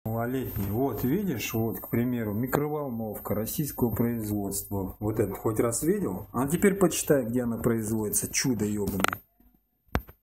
Малолетний. Вот видишь, вот, к примеру, микроволновка российского производства. Вот этот хоть раз видел? А теперь почитай, где она производится. Чудо ебаное.